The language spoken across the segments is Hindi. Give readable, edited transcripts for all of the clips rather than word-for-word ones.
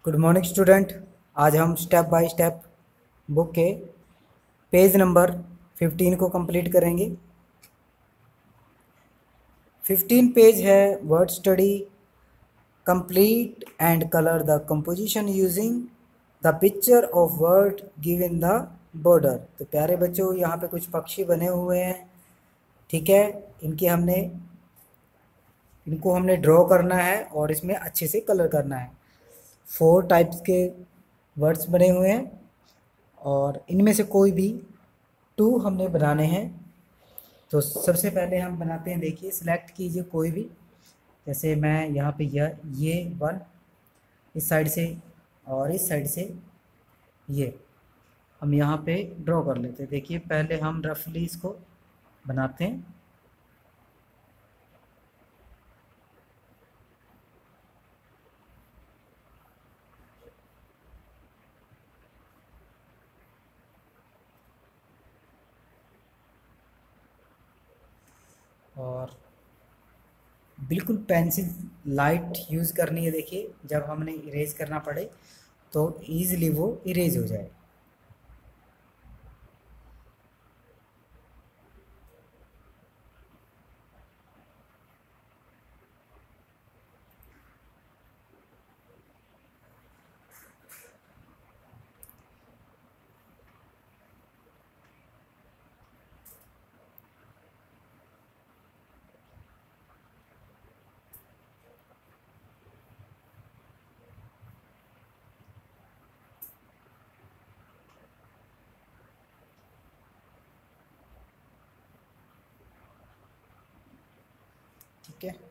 Good morning student. आज हम स्टेप बाय स्टेप बुक के पेज नंबर 15 को कंप्लीट करेंगे। 15 पेज है word study. Complete and colour the composition using the picture of word given the border. तो प्यारे बच्चों, यहाँ पे कुछ पक्षी बने हुए हैं, ठीक है। इनको हमने ड्रॉ करना है और इसमें अच्छे से कलर करना है। 4 टाइप्स के वर्ड्स बने हुए हैं और इनमें से कोई भी 2 हमने बनाने हैं। तो सबसे पहले हम बनाते हैं, देखिए सिलेक्ट कीजिए कोई भी। जैसे मैं यहाँ पे ये 1 इस साइड से और इस साइड से ये हम यहाँ पे ड्रॉ कर लेते हैं। देखिए पहले हम रफली इसको बनाते हैं। और बिल्कुल पेंसिल लाइट यूज़ करनी है। देखिए जब हमने इरेज करना पड़े तो ईज़िली वो इरेज हो जाए। ठीक है,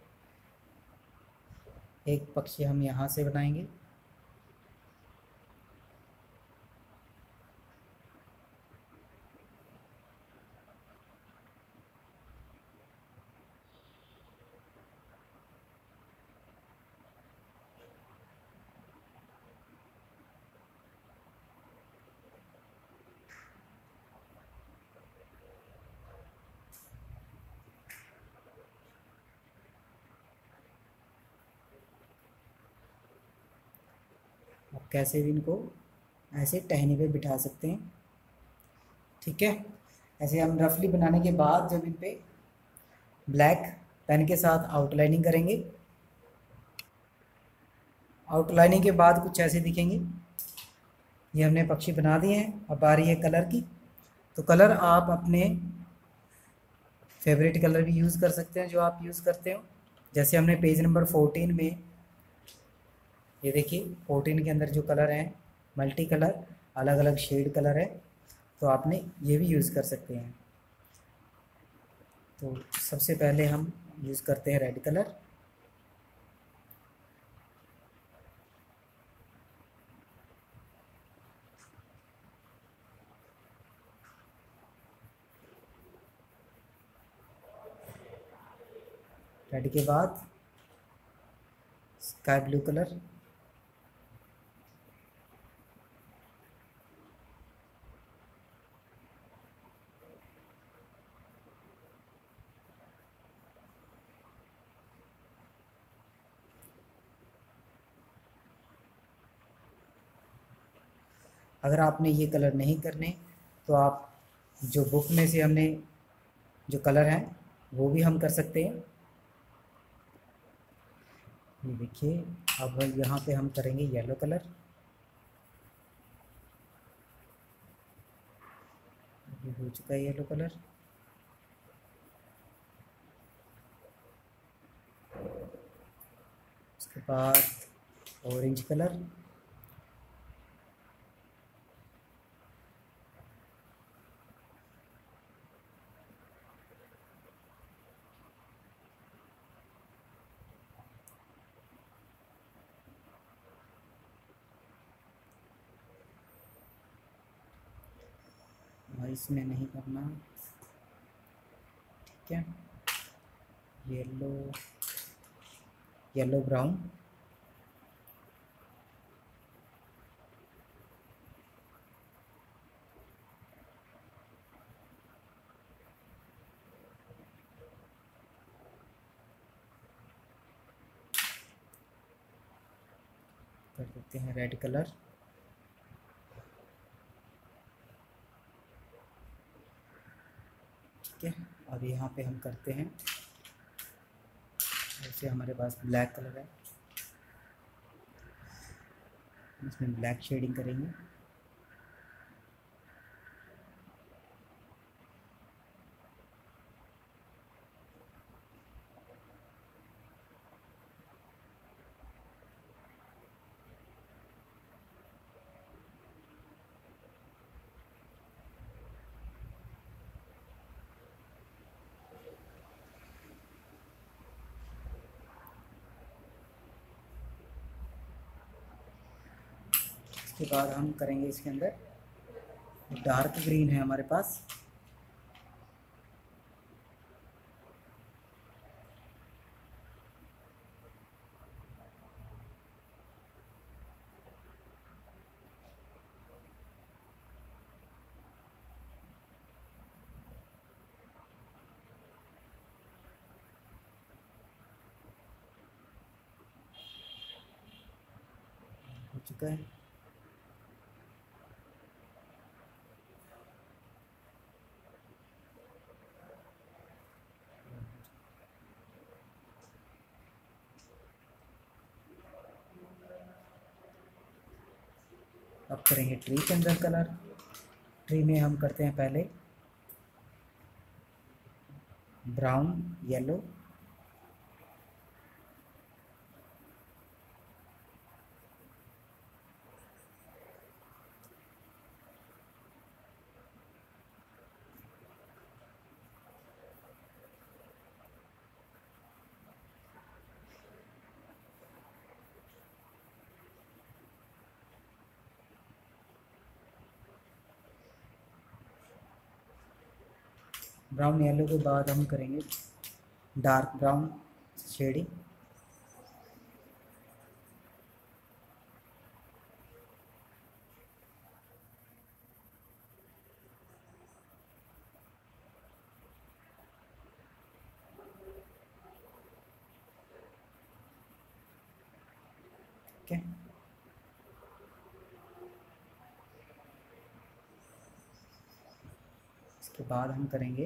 एक पक्षी हम यहाँ से बनाएंगे। आप कैसे भी इनको ऐसे टहनी पे बिठा सकते हैं, ठीक है। ऐसे हम रफली बनाने के बाद जब इन पे ब्लैक पेन के साथ आउटलाइनिंग करेंगे, आउटलाइनिंग के बाद कुछ ऐसे दिखेंगे। ये हमने पक्षी बना दिए हैं। अब आ रही है कलर की। तो कलर आप अपने फेवरेट कलर भी यूज़ कर सकते हैं जो आप यूज़ करते हो। जैसे हमने पेज नंबर 14 में ये देखिए 14 के अंदर जो कलर हैं मल्टी कलर, अलग अलग शेड कलर है, तो आपने ये भी यूज़ कर सकते हैं। तो सबसे पहले हम यूज़ करते हैं रेड कलर। रेड के बाद स्काई ब्लू कलर, अगर आपने ये कलर नहीं करने तो आप जो बुक में से हमने जो कलर हैं वो भी हम कर सकते हैं। ये देखिए अब यहाँ पे हम करेंगे येलो कलर। ये हो चुका है येलो कलर। उसके बाद ऑरेंज कलर, इसमें नहीं करना, ठीक है। येलो, येलो ब्राउन, कर देते हैं रेड कलर। ठीक है, अब यहाँ पे हम करते हैं, जैसे हमारे पास ब्लैक कलर है, इसमें ब्लैक शेडिंग करेंगे। इसके बाद हम करेंगे इसके अंदर, डार्क ग्रीन है हमारे पास, हो चुका है। अब करेंगे ट्री के अंदर कलर। ट्री में हम करते हैं पहले ब्राउन, येलो, ब्राउन येलो के बाद हम करेंगे डार्क ब्राउन शेडिंग। ठीक है, इसके बाद हम करेंगे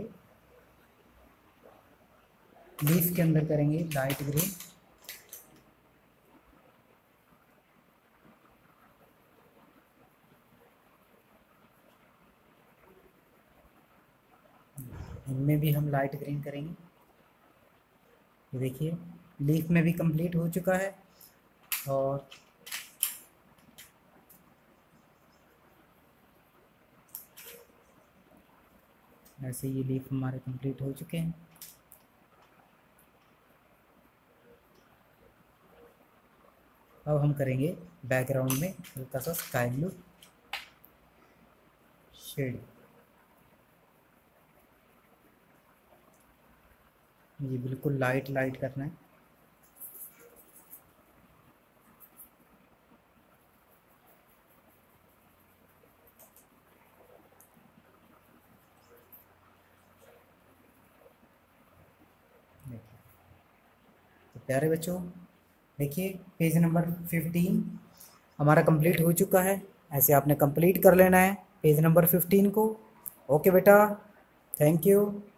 लीफ के अंदर करेंगे लाइट ग्रीन। इनमें भी हम लाइट ग्रीन करेंगे। ये देखिए लीफ में भी कंप्लीट हो चुका है, और ऐसे ये लीफ हमारे कंप्लीट हो चुके हैं। अब हम करेंगे बैकग्राउंड में हल्का सा स्काई ब्लू शेड। ये बिल्कुल लाइट लाइट करना है। तो प्यारे बच्चों, देखिए पेज नंबर 15 हमारा कंप्लीट हो चुका है। ऐसे आपने कंप्लीट कर लेना है पेज नंबर 15 को। ओके बेटा, थैंक यू।